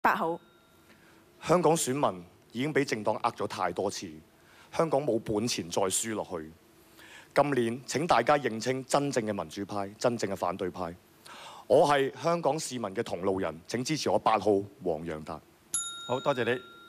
8號。 香港選民已經俾政黨呃咗太多次，香港冇本錢再輸落去。今年請大家認清真正嘅民主派，真正嘅反對派。我係香港市民嘅同路人，請支持我8號黃洋達。 好多謝你。